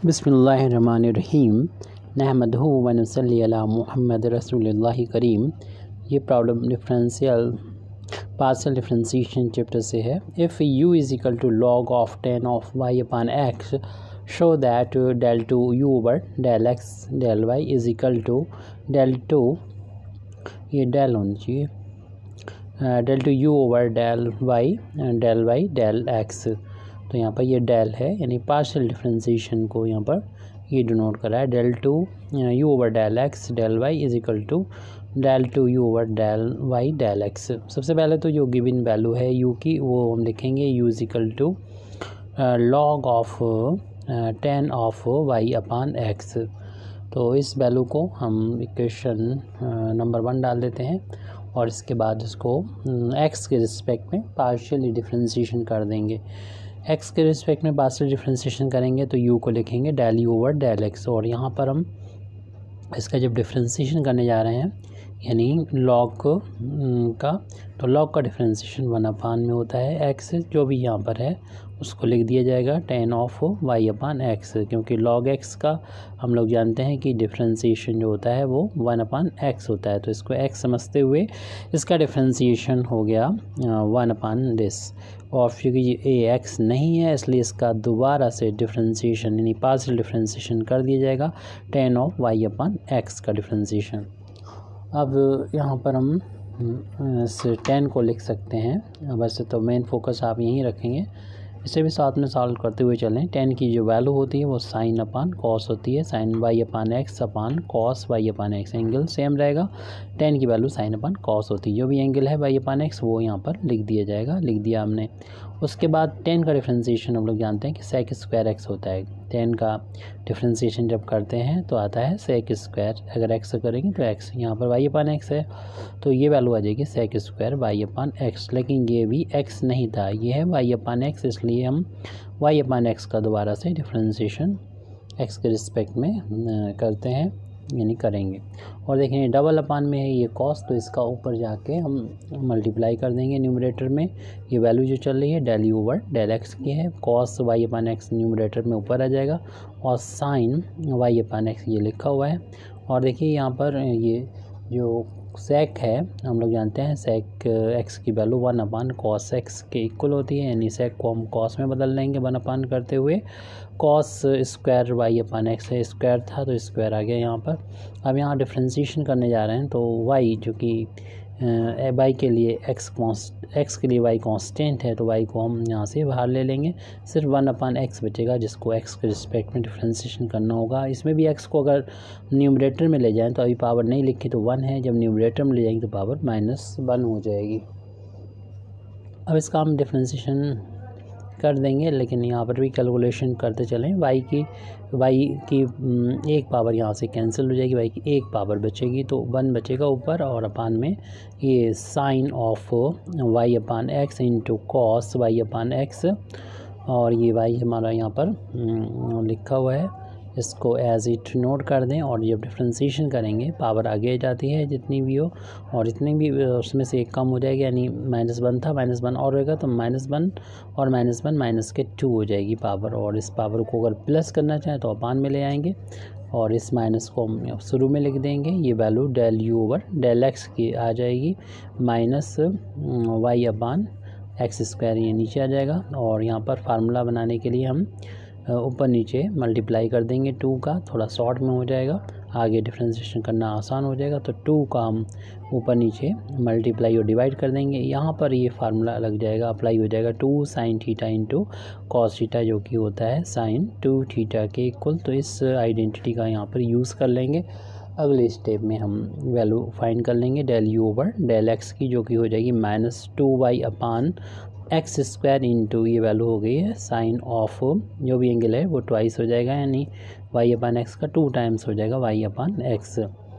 बिस्मिल्लाहिर्रहमानिर्रहीम नहमदहु व नसल्ली अला मुहम्मद रसूलुल्लाहि करीम। ये प्रॉब्लम पार्शियल डिफरेंशिएशन चैप्टर से है। If u is equal to log of 10 of y upon x show that del two u over del x del y is equal to del two, ये del होनी चाहिए, del two u over del y del x। तो यहाँ पर ये del है, यानी partial differentiation को यहाँ पर ये डिनोट करा है। Del two u over del x del y is equal to del two u over del y del x. सबसे पहले तो जो गिवन वैल्यू है यू की वो हम लिखेंगे u is equal to log of 10 of y upon x. तो इस वैल्यू को हम इक्वेशन नंबर 1 डाल देते हैं और इसके बाद इसको एक्स के रिस्पेक्ट में पार्शियली डिफरेंशिएशन कर देंगे। एक्स के रिस्पेक्ट में पार्शियल डिफरेंशिएशन करेंगे तो यू को लिखेंगे del u over del x, और यहाँ पर हम इसका जब डिफरेंशिएशन करने जा रहे हैं यानी लॉग का, तो लॉग का डिफरेंशिएशन 1 अपान में होता है एक्स, जो भी यहाँ पर है उसको लिख दिया जाएगा 10 ऑफ वाई अपान एक्स, क्योंकि लॉग एक्स का हम लोग जानते हैं कि डिफरेंशिएशन जो होता है वो 1 अपान एक्स होता है। तो इसको एक्स समझते हुए इसका डिफरेंशिएशन हो गया 1 अपान दिस, और क्योंकि ये एक्स नहीं है इसलिए इसका दोबारा से डिफरेंशिएशन यानी पार्शियल डिफरेंशिएशन कर दिया जाएगा 10 ऑफ वाई अपान एक्स का डिफरेंशिएशन। अब यहाँ पर हम इस 10 को लिख सकते हैं, वैसे तो मेन फोकस आप यहीं रखेंगे, इसे भी साथ में सॉल्व करते हुए चलें। 10 की जो वैल्यू होती है वो साइन अपान कॉस होती है, sine y upon x upon cos y upon x, angle same रहेगा। 10 की वैल्यू साइन अपान कॉस होती है, जो भी एंगल है वाई अपान एक्स वो यहाँ पर लिख दिया जाएगा, लिख दिया हमने। उसके बाद 10 का डिफरेंशिएशन हम लोग जानते हैं कि सेक स्क्वायर एक्स होता है। 10 का डिफरेंशिएशन जब करते हैं तो आता है सेक स्क्वायर, अगर एक्स करेंगे तो एक्स, यहाँ पर वाई अपान एक्स है तो ये वैल्यू आ जाएगी sec square y upon x, लेकिन ये भी एक्स नहीं था, ये है वाई अपान एक्स, इसलिए हम वाई अपान एक्स का दोबारा से डिफरेंशिएशन एक्स के रिस्पेक्ट में करते हैं यानी करेंगे। और देखें डबल अपान में है ये कॉस, तो इसका ऊपर जाके हम मल्टीप्लाई कर देंगे न्यूमरेटर में। ये वैल्यू जो चल रही है del u over del x की है, cos y upon x numerator में ऊपर आ जाएगा और साइन वाई अपान एक्स ये लिखा हुआ है। और देखिए यहाँ पर ये जो सेक है हम लोग जानते हैं सेक एक्स की वैल्यू 1 अपान कॉस एक्स के इक्वल होती है, यानी सेक को हम कॉस में बदल लेंगे 1 अपान करते हुए। Cos square y upon x है, स्क्वायर था तो स्क्वायर आ गया यहाँ पर। अब यहाँ डिफरेंशिएशन करने जा रहे हैं तो वाई जो कि वाई के लिए एक्स के लिए वाई कांस्टेंट है, तो वाई को हम यहाँ से बाहर ले लेंगे, सिर्फ 1 अपान एक्स बचेगा जिसको एक्स के रिस्पेक्ट में डिफरेंशिएशन करना होगा। इसमें भी एक्स को अगर न्यूमरेटर में ले जाएं तो अभी पावर नहीं लिखी तो 1 है, जब न्यूमरेटर में ले जाएंगे तो पावर -1 हो जाएगी। अब इसका हम डिफरेंशिएशन कर देंगे, लेकिन यहाँ पर भी कैलकुलेशन करते चलें। वाई की एक पावर यहाँ से कैंसिल हो जाएगी, वाई की एक पावर बचेगी तो 1 बचेगा ऊपर, और अपान में ये sine of y upon x into cos y upon x, और ये वाई हमारा यहाँ पर लिखा हुआ है, इसको एज इट नोट कर दें। और जब डिफरेंशिएशन करेंगे पावर आगे जाती है जितनी भी हो, और जितनी भी उसमें से एक कम हो जाएगी, यानी -1 था -1 और होगा तो -1 और -1 माइनस के 2 हो जाएगी पावर। और इस पावर को अगर प्लस करना चाहें तो अपान में ले आएंगे और इस माइनस को हम शुरू में लिख देंगे। ये value del u over del x की आ जाएगी, minus y upon x square ये नीचे आ जाएगा। और यहाँ पर फार्मूला बनाने के लिए हम ऊपर नीचे मल्टीप्लाई कर देंगे 2 का, थोड़ा शॉर्ट में हो जाएगा, आगे डिफरेंशिएशन करना आसान हो जाएगा। तो 2 का हम ऊपर नीचे मल्टीप्लाई और डिवाइड कर देंगे, यहाँ पर ये फार्मूला लग जाएगा, अप्लाई हो जाएगा 2 sine theta into cos theta, जो कि होता है साइन 2 थीटा के इक्वल। तो इस आइडेंटिटी का यहाँ पर यूज़ कर लेंगे। अगले स्टेप में हम वैल्यू फाइंड कर लेंगे del u over del x की, जो कि हो जाएगी -2y upon x square into ये वैल्यू हो गई है साइन ऑफ जो भी एंगल है वो ट्वाइस हो जाएगा, यानी वाई अपान एक्स का 2 टाइम्स हो जाएगा वाई अपान एक्स।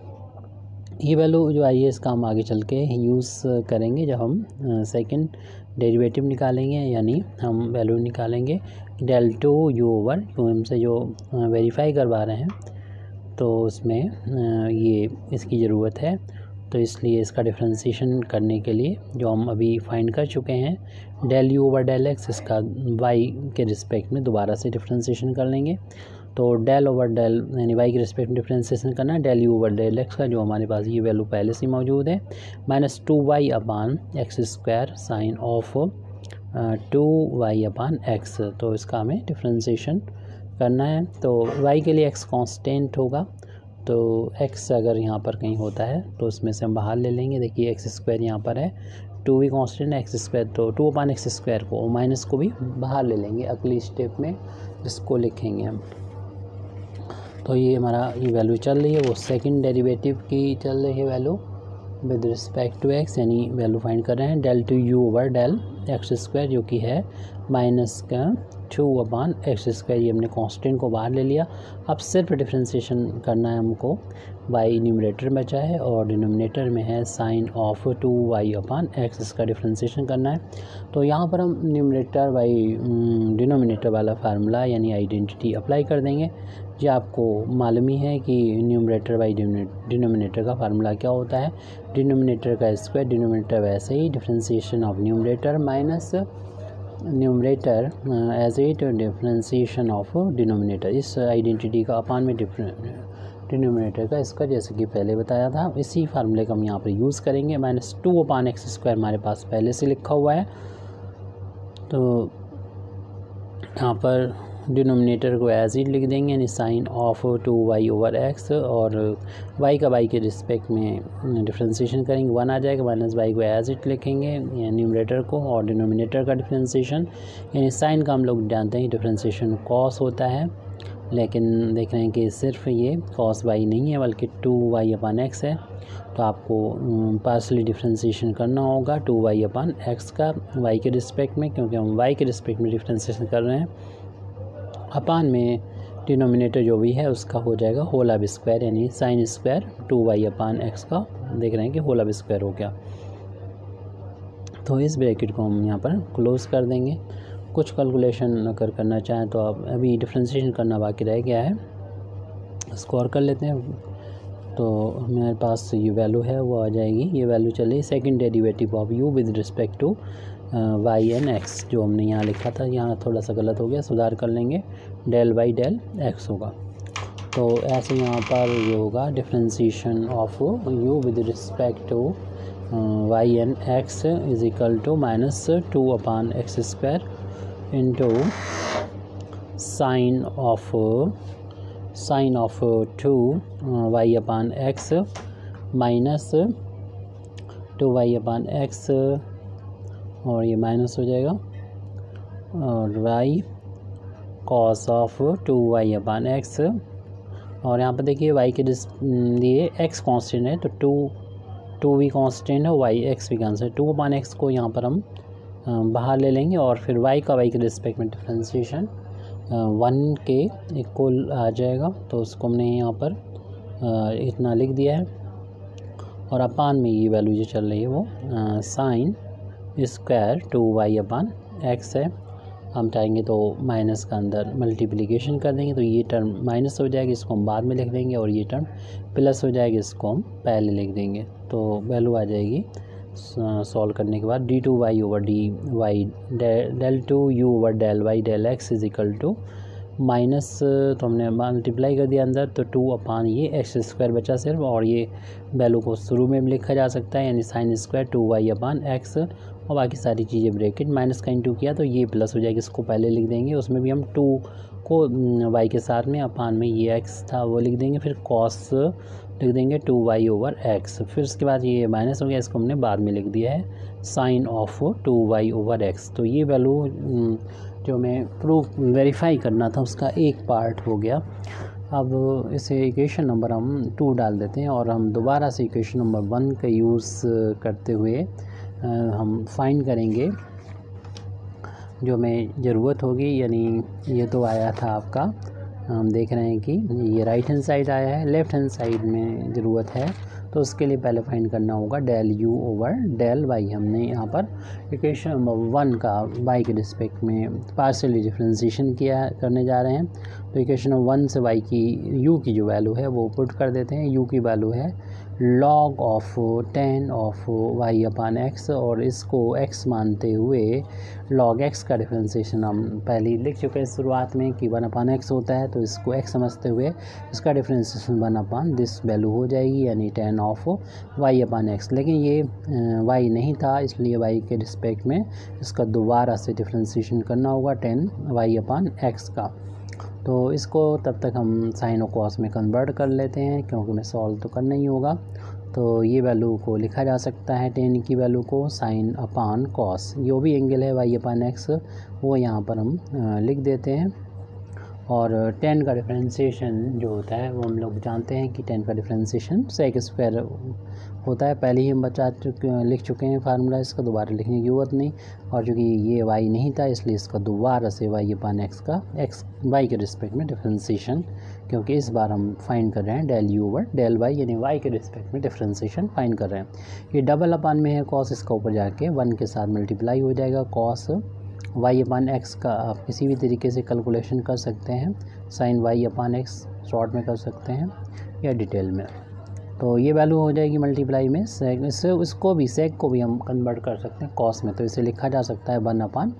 ये वैल्यू जो आई है इसका हम आगे चल के यूज़ करेंगे जब हम सेकंड डेरिवेटिव निकालेंगे, यानी हम वैल्यू निकालेंगे del two u over u हमसे जो वेरीफाई करवा रहे हैं तो उसमें ये इसकी ज़रूरत है, तो इसलिए इसका डिफरेंशिएशन करने के लिए जो हम अभी फाइंड कर चुके हैं del u over del x, इसका वाई के रिस्पेक्ट में दोबारा से डिफरेंशिएशन कर लेंगे। तो डेल ओवर डेल यानी वाई के रिस्पेक्ट में डिफ्रेंसिएशन करना है del u over del x का, जो हमारे पास ये वैल्यू पहले से मौजूद है, -2y/x² साइन ऑफ 2y/x। तो इसका हमें डिफ्रेंसिएशन करना है। तो y के लिए x कांस्टेंट होगा, तो x अगर यहाँ पर कहीं होता है तो उसमें से हम बाहर ले लेंगे। देखिए x² यहाँ पर है, 2 भी कांस्टेंट है, x², तो 2/x² को माइनस को भी बाहर ले लेंगे अगली स्टेप में, जिसको लिखेंगे हम। तो ये हमारा ये वैल्यू चल रही है, वो सेकंड डेरिवेटिव की चल रही है value with respect to x, यानी वैल्यू फाइंड कर रहे हैं del to u over del x², जो कि है -2/x²। ये हमने कांस्टेंट को बाहर ले लिया। अब सिर्फ डिफ्रेंसिएशन करना है हमको। y न्यूमरेटर में बचा है और डिनोमिनेटर में है साइन ऑफ 2y/x, इसका डिफ्रेंसिएशन करना है। तो यहाँ पर हम न्यूमरेटर बाई डिनोमिनेटर वाला फार्मूला यानी आइडेंटिटी अप्लाई कर देंगे। जी आपको मालूम ही है कि न्यूमरेटर बाई डिनोमिनेटर का फार्मूला क्या होता है, डिनोमिनेटर का स्क्वायर, डिनोमिनेटर वैसे ही, differentiation of numerator minus numerator as it differentiation of denominator. इस आइडेंटिटी का अपान में डिनोमिनेटर का इसका, जैसे कि पहले बताया था, इसी फार्मूले का हम यहाँ पर यूज़ करेंगे। -2/x² हमारे पास पहले से लिखा हुआ है, तो यहाँ पर डिनोमिनेटर को एज इट लिख देंगे, यानी साइन ऑफ 2y/x, और y का y के रिस्पेक्ट में डिफ्रेंसिएशन करेंगे, 1 आ जाएगा, -y को एज इट लिखेंगे न्यूमरेटर को, और डिनोमिनेटर का डिफ्रेंसिएशन यानी साइन का हम लोग जानते हैं डिफ्रेंसिएशन कॉस होता है, लेकिन देख रहे हैं कि सिर्फ ये cos y नहीं है बल्कि 2y/x है। तो आपको पार्शली डिफ्रेंसिएशन करना होगा 2y/x का y के रिस्पेक्ट में, क्योंकि हम y के रिस्पेक्ट में डिफ्रेंसिएशन कर रहे हैं। अपान में डिनोमिनेटर जो भी है उसका हो जाएगा होल ऑफ स्क्वायर, यानी साइन स्क्वायर 2y/x का, देख रहे हैं कि होल ऑफ स्क्वायर हो गया। तो इस ब्रैकेट को हम यहाँ पर क्लोज कर देंगे। कुछ कैलकुलेशन अगर करना चाहें तो आप, अभी डिफ्रेंसिएशन करना बाकी रह गया है, इसको और कर लेते हैं। तो हमारे पास ये वैल्यू है वो आ जाएगी, ये वैल्यू चली second derivative of u with respect to y and x, जो हमने यहाँ लिखा था, यहाँ थोड़ा सा गलत हो गया, सुधार कर लेंगे, del y del x होगा। तो ऐसे यहाँ पर ये होगा differentiation of u with respect to y and x is equal to -2/x² into sine of 2y/x minus 2y/x, और ये माइनस हो जाएगा, और y कॉस ऑफ 2y/x, और यहाँ पर देखिए y के लिए x कांस्टेंट है, तो 2 भी कांस्टेंट है, x भी कांस्टेंट है, 2/x को यहाँ पर हम बाहर ले लेंगे, और फिर y के रिस्पेक्ट में डिफ्रेंसिएशन 1 के इक्वल आ जाएगा। तो उसको हमने यहाँ पर इतना लिख दिया है, और अपान में ये वैल्यू जो चल रही है वो साइन स्क्वायर 2y/x है। हम चाहेंगे तो माइनस का अंदर मल्टीप्लिकेशन कर देंगे, तो ये टर्म माइनस हो जाएगी, इसको हम बाद में लिख देंगे, और ये टर्म प्लस हो जाएगी, इसको हम पहले लिख देंगे। तो वैल्यू आ जाएगी सॉल्व करने के बाद d2y/dy del 2u over del y del x is equal to minus, तो हमने मल्टीप्लाई कर दिया अंदर, तो 2/, ये x² बचा सिर्फ, और ये वैल्यू को शुरू में भी लिखा जा सकता है, यानी साइन स्क्वायर 2y/x, और बाकी सारी चीज़ें ब्रैकेट माइनस का इंटू किया तो ये प्लस हो जाएगी, इसको पहले लिख देंगे, उसमें भी हम 2 को y के साथ में, अपान में ये x था वो लिख देंगे, फिर कॉस लिख देंगे 2y/x, फिर उसके बाद ये माइनस हो गया, इसको हमने बाद में लिख दिया है साइन ऑफ 2y/x। तो ये वैल्यू जो मैं प्रूफ वेरीफाई करना था उसका एक पार्ट हो गया। अब इसे इक्वेशन नंबर हम 2 डाल देते हैं, और हम दोबारा से इक्वेशन नंबर 1 का यूज़ करते हुए हम फाइंड करेंगे जो हमें ज़रूरत होगी। यानी ये तो आया था आपका, हम देख रहे हैं कि ये राइट हैंड साइड आया है, लेफ़्ट हैंड साइड में ज़रूरत है तो उसके लिए पहले फाइंड करना होगा del u over del y. हमने यहाँ पर इक्वेशन नंबर 1 का वाई के रिस्पेक्ट में पार्शियली डिफरेंशिएशन करने जा रहे हैं। तो इक्वेशन नंबर 1 से वाई की यू की जो वैल्यू है वो पुट कर देते हैं। यू की वैल्यू है log of 10 of y upon x, और इसको x मानते हुए log x का डिफरेंशिएशन हम पहले ही लिख चुके हैं शुरुआत में कि 1 अपान एक्स होता है, तो इसको x समझते हुए इसका डिफरेंशिएशन 1 अपान दिस वैल्यू हो जाएगी, यानी 10 ऑफ वाई अपान एक्स। लेकिन ये y नहीं था, इसलिए y के रिस्पेक्ट में इसका दोबारा से डिफरेंशिएशन करना होगा 10 वाई अपान एक्स का। तो इसको तब तक हम साइन और कॉस में कन्वर्ट कर लेते हैं, क्योंकि मैं सॉल्व तो करना ही होगा। तो ये वैल्यू को लिखा जा सकता है 10 की वैल्यू को साइन अपान कॉस, जो भी एंगल है वाई अपान एक्स वो यहाँ पर हम लिख देते हैं। और 10 का डिफरेंशिएशन जो होता है वो हम लोग जानते हैं कि 10 का डिफरेंशिएशन सेक स्क्वायर होता है। पहले ही हम लिख चुके हैं फार्मूला, इसका दोबारा लिखने की ज़रूरत नहीं। और चूँकि ये वाई नहीं था इसलिए इसका दोबारा से वाई अपान एक्स का एक्स वाई के रिस्पेक्ट में डिफरेंशिएशन, क्योंकि इस बार हम फाइंड कर रहे हैं del u over del y, यानी वाई के रिस्पेक्ट में डिफरेंशिएशन फाइंड कर रहे हैं। ये डबल अपान में है कॉस, इसका ऊपर जाके 1 के साथ मल्टीप्लाई हो जाएगा। कॉस वाई अपान एक्स का आप किसी भी तरीके से कैलकुलेशन कर सकते हैं, sine y upon x short में कर सकते हैं या डिटेल में। तो ये वैल्यू हो जाएगी मल्टीप्लाई में सेक, इससे इसको भी सेक को भी हम कन्वर्ट कर सकते हैं कॉस में। तो इसे लिखा जा सकता है 1 अपान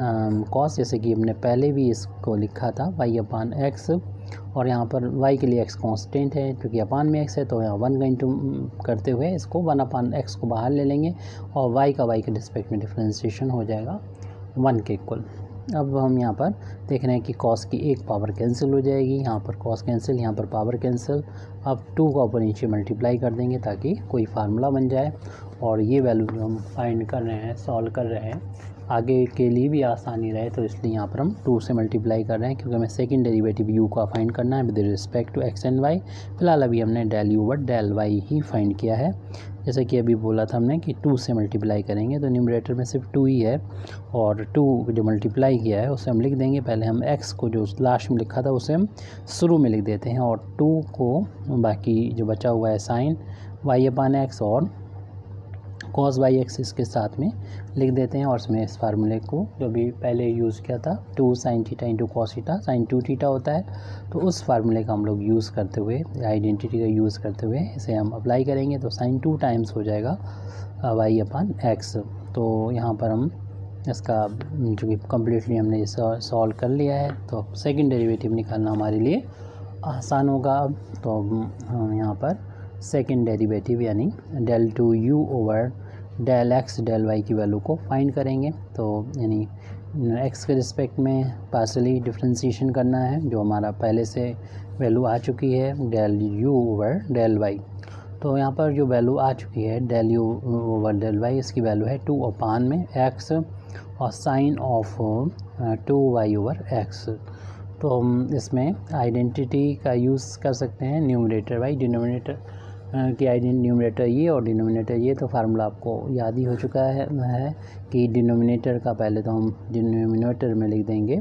कॉस, जैसे कि हमने पहले भी इसको लिखा था वाई अपान एक्स। और यहाँ पर वाई के लिए एक्स कांस्टेंट है, क्योंकि अपान में एक्स है तो यहाँ 1 का इंटू करते हुए इसको 1 अपान एक्स को बाहर ले लेंगे, और वाई का वाई के रिस्पेक्ट में डिफरेंशिएशन हो जाएगा 1 के इक्वल। अब हम यहाँ पर देख रहे हैं कि कॉस की एक पावर कैंसिल हो जाएगी, यहाँ पर कॉस कैंसिल, यहाँ पर पावर कैंसिल। अब 2 का ऊपर नीचे मल्टीप्लाई कर देंगे ताकि कोई फार्मूला बन जाए। और ये वैल्यू जो हम फाइंड कर रहे हैं, सॉल्व कर रहे हैं, आगे के लिए भी आसानी रहे, तो इसलिए यहाँ पर हम 2 से मल्टीप्लाई कर रहे हैं, क्योंकि हमें सेकंड डेरिवेटिव यू का फाइंड करना है with respect to x and y. फिलहाल अभी हमने del u over del y ही फाइंड किया है। जैसे कि अभी बोला था हमने कि 2 से मल्टीप्लाई करेंगे, तो न्यूमरेटर में सिर्फ 2 ही है, और 2 जो मल्टीप्लाई किया है उसे हम लिख देंगे। पहले हम x को जो लास्ट में लिखा था उसे हम शुरू में लिख देते हैं, और 2 को बाकी जो बचा हुआ है साइन वाई अपान एक्स और कॉस वाई एक्स इसके साथ में लिख देते हैं। और इसमें इस फार्मूले को जो भी पहले यूज़ किया था 2 sine theta into cos theta, sine 2 theta होता है, तो उस फार्मूले का हम लोग यूज़ करते हुए, आइडेंटिटी का यूज़ करते हुए इसे हम अप्लाई करेंगे। तो साइन 2 टाइम्स हो जाएगा वाई अपान एक्स। तो यहाँ पर हम इसका जो कि कम्प्लीटली हमने सॉल्व कर लिया है, तो सेकेंड डेरिवेटिव निकालना हमारे लिए आसान होगा। अब तो हम यहाँ पर सेकेंड डेरिवेटिव यानी del 2 u over del x del y की वैल्यू को फाइंड करेंगे। तो यानी एक्स के रिस्पेक्ट में पार्शियली डिफरेंशिएशन करना है, जो हमारा पहले से वैल्यू आ चुकी है del u over del y. तो यहाँ पर जो वैल्यू आ चुकी है del u over del y, इसकी वैल्यू है 2 अपान में एक्स और sine of 2 y over x. तो हम इसमें आइडेंटिटी का यूज़ कर सकते हैं, न्यूमरेटर वाई डिनोमिनेटर की न्यूमरेटर ये और डिनोमिनेटर ये। तो फार्मूला आपको याद ही हो चुका है कि डिनोमिनेटर का पहले तो हम डिनोमिनेटर में लिख देंगे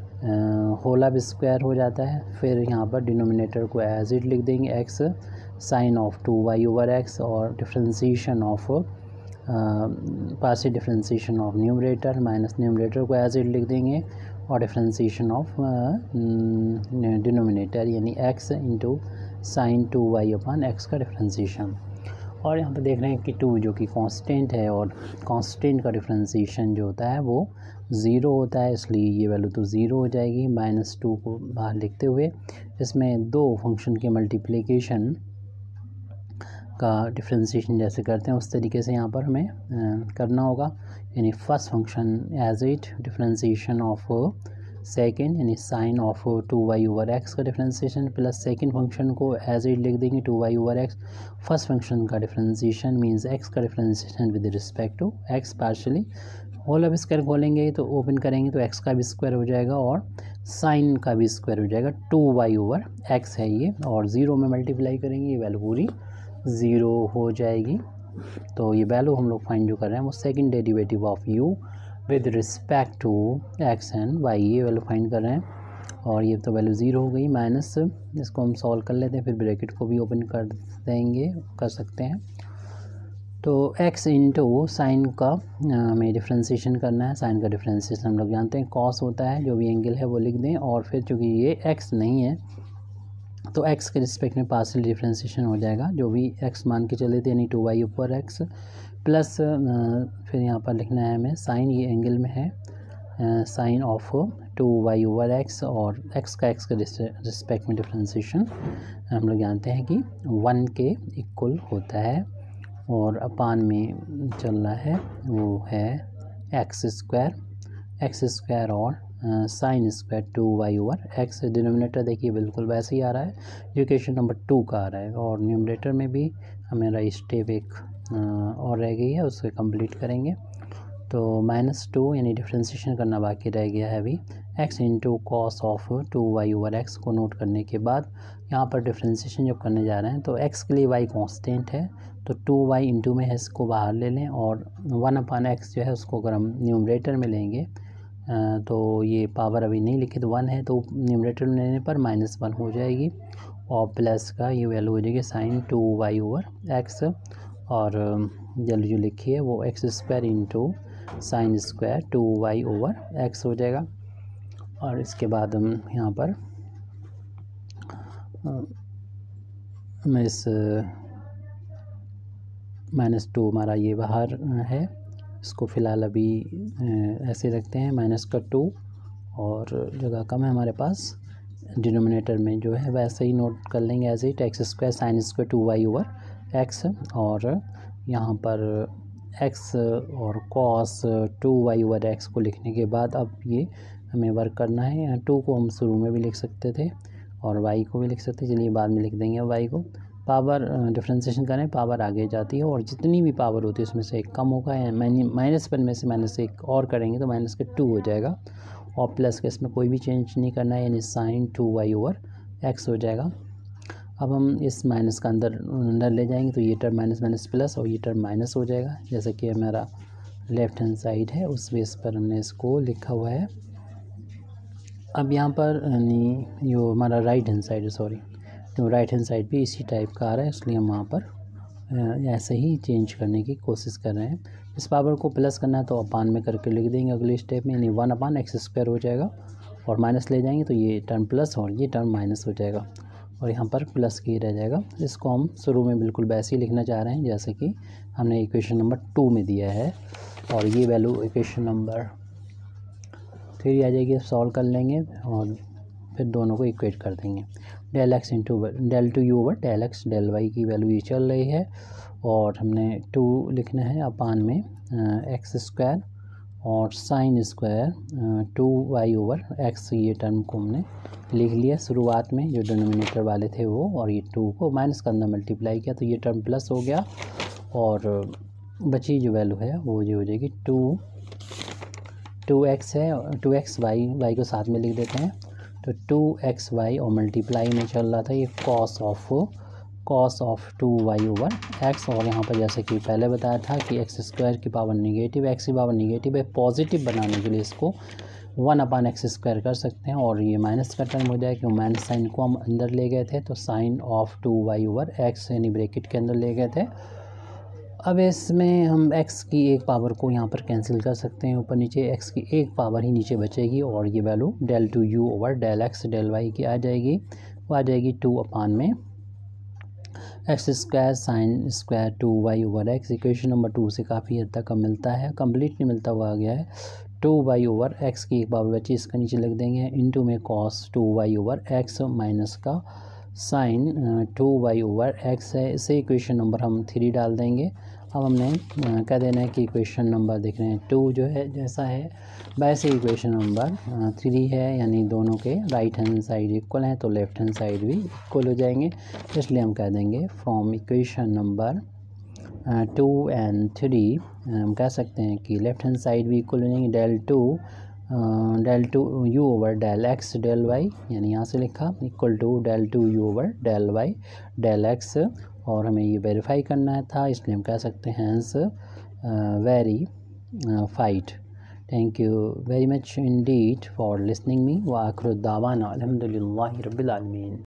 होल ऑफ स्क्वायर हो जाता है, फिर यहाँ पर डिनोमिनेटर को एज इट लिख देंगे x sine of 2 y over x, और differentiation of partial differentiation of numerator minus numerator को एज इट लिख देंगे, और डिफरेंशिएशन ऑफ डिनोमिनेटर यानी x into sine 2 y upon x का डिफरेंशिएशन। और यहाँ पे देख रहे हैं कि 2 जो कि कांस्टेंट है, और कांस्टेंट का डिफरेंशिएशन जो होता है वो 0 होता है, इसलिए ये वैल्यू तो 0 हो जाएगी। -2 को बाहर लिखते हुए इसमें 2 फंक्शन के मल्टीप्लिकेशन का डिफरेंशिएशन जैसे करते हैं उस तरीके से यहाँ पर हमें करना होगा। यानी first function as it differentiation of second यानी sine of 2 y over x का डिफरेंशिएशन, प्लस सेकेंड फंक्शन को एज इट लिख देंगे 2 y over x. First function का डिफरेंशिएशन मींस एक्स का differentiation with respect to x partially. Whole of square खोलेंगे तो open करेंगे तो एक्स का भी स्क्वायर हो जाएगा और साइन का भी स्क्वायर हो जाएगा। 2 वाई ओवर एक्स है ये, और 0 में मल्टीप्लाई करेंगे ये वैल्यू पूरी 0 हो जाएगी। तो ये वैल्यू हम लोग फाइंड जो कर रहे हैं वो second derivative of u with respect to x and y, ये वैल्यू फाइंड कर रहे हैं। और ये तो वैल्यू 0 हो गई माइनस, इसको हम सॉल्व कर लेते हैं, फिर ब्रैकेट को भी ओपन कर देंगे, कर सकते हैं। तो x इंटू साइन का हमें डिफ्रेंशिएशन करना है। साइन का डिफ्रेंशिएशन हम लोग जानते हैं कॉस होता है, जो भी एंगल है वो लिख दें, और फिर चूँकि ये x नहीं है तो x के रिस्पेक्ट में पार्शियल डिफ्रेंशिएशन हो जाएगा, जो भी x मान के चले थे, यानी 2y ऊपर x प्लस फिर यहाँ पर लिखना है हमें साइन, ये एंगल में है sine of 2y over x, और x का x के रिस्पेक्ट में डिफ्रेंशिएशन हम लोग जानते हैं कि 1 के इक्वल होता है, और अपान में चल रहा है वो है एक्स स्क्वायर और sine square 2y over x। Denominator देखिए बिल्कुल वैसे ही आ रहा है जो इक्वेशन नंबर 2 का आ रहा है, और न्यूमरेटर में भी हमारा स्टेप एक और रह गई है, उसको कंप्लीट करेंगे। तो -2 यानी डिफ्रेंशिएशन करना बाकी रह गया है अभी। x into cos of 2y over x को नोट करने के बाद यहाँ पर डिफ्रेंशिएशन जब करने जा रहे हैं तो x के लिए y कांस्टेंट है, तो 2y इंटू में है, इसको बाहर ले लें, और 1/x जो है उसको अगर हम न्यूमरेटर में लेंगे तो ये पावर अभी नहीं लिखी, तो 1 है तो न्यूमरेटर में लेने पर -1 हो जाएगी, और प्लस का ये वैल्यू हो जाएगी साइन 2y ओवर x, और जल्दी जो लिखी है वो x square into sine square 2y over x हो जाएगा। और इसके बाद हम यहाँ पर मैं इस -2 हमारा ये बाहर है, इसको फ़िलहाल अभी ऐसे रखते हैं -2, और जगह कम है हमारे पास, डिनोमिनेटर में जो है वैसे ही नोट कर लेंगे as it, x square sine square 2y over x, और यहाँ पर x और cos 2y ओवर x को लिखने के बाद अब ये हमें वर्क करना है। 2 को हम शुरू में भी लिख सकते थे और y को भी लिख सकते, चलिए बाद में लिख देंगे y को। पावर डिफ्रेंशिएशन करें, पावर आगे जाती है, और जितनी भी पावर होती है उसमें से एक कम होगा, या -1 में से -1 और करेंगे तो -2 हो जाएगा, और प्लस के इसमें कोई भी चेंज नहीं करना है, यानी साइन 2y ओवर x हो जाएगा। अब हम इस माइनस का अंदर ले जाएंगे तो ये टर्म माइनस प्लस, और ये टर्म माइनस हो जाएगा, जैसे कि हमारा लेफ़्ट हैंड साइड है उस बेस पर हमने इसको लिखा हुआ है। अब यहाँ पर यानी जो हमारा राइट हैंड साइड है, सॉरी, तो राइट हैंड साइड भी इसी टाइप का आ रहा है, इसलिए हम वहाँ पर ऐसे ही चेंज करने की कोशिश कर रहे हैं। इस पावर को प्लस करना है तो अपान में करके लिख देंगे अगले स्टेप में, यानी 1/x स्क्वायर हो जाएगा, और माइनस ले जाएंगे तो ये टर्म प्लस और ये टर्म माइनस हो जाएगा, और यहाँ पर प्लस की रह जाएगा। इसको हम शुरू में बिल्कुल वैसे ही लिखना चाह रहे हैं जैसे कि हमने इक्वेशन नंबर 2 में दिया है, और ये वैल्यू इक्वेशन नंबर 3 आ जाएगी, सॉल्व कर लेंगे और फिर दोनों को इक्वेट कर देंगे। Del x into del 2u over del x del y की वैल्यू ये चल रही है, और हमने 2 लिखना है अपान में एक्स स्क्वायर और sine square 2y over x, ये टर्म को हमने लिख लिया शुरुआत में जो डिनोमिनेटर वाले थे वो, और ये 2 को माइनस का अंदर मल्टीप्लाई किया तो ये टर्म प्लस हो गया, और बची जो वैल्यू है वो जो हो जाएगी 2x है, 2xy को साथ में लिख देते हैं, तो 2xy और मल्टीप्लाई में चल रहा था ये cos of 2y over x, और यहाँ पर जैसे कि पहले बताया था कि एक्स स्क्वायर की पावर निगेटिव, एक्स की पावर निगेटिव है, पॉजिटिव बनाने के लिए इसको 1/x स्क्वायर कर सकते हैं, और ये माइनस का टर्म हो जाए क्यों माइनस साइन को हम अंदर ले गए थे, तो sine of 2y over x यानी ब्रैकेट के अंदर ले गए थे। अब इसमें हम x की एक पावर को यहाँ पर कैंसिल कर सकते हैं, ऊपर नीचे x की एक पावर ही नीचे बचेगी, और ये value del 2u over del x del y की आ जाएगी, वो आ जाएगी 2 अपान में x square sine square 2y over x। Equation number 2 से काफ़ी हद तक मिलता है, कंप्लीट नहीं मिलता हुआ आ गया है। 2y ओवर x की एक पावर बची, इसका नीचे लिख देंगे, इनटू में cos 2y over x minus का साइन 2y ओवर x है, इसे इक्वेशन नंबर हम 3 डाल देंगे। अब हमने कह देना है कि इक्वेशन नंबर देख रहे हैं 2 जो है जैसा है वैसे इक्वेशन नंबर 3 है, यानी दोनों के राइट हैंड साइड इक्वल हैं तो लेफ़्ट हैंड साइड भी इक्वल हो जाएंगे, इसलिए हम कह देंगे फ्रॉम इक्वेशन नंबर 2 एंड 3 हम कह सकते हैं कि लेफ़्ट हैंड साइड भी इक्वल हो जाएंगे, del 2 u over del x del y, यानी यहाँ से लिखा equal to del 2 u over del y del x, और हमें ये वेरीफाई करना था इसलिए हम कह सकते हैं hence verified. Thank you very much indeed for listening me. Wa akhiru dawana alhamdulillahi rabbil alamin.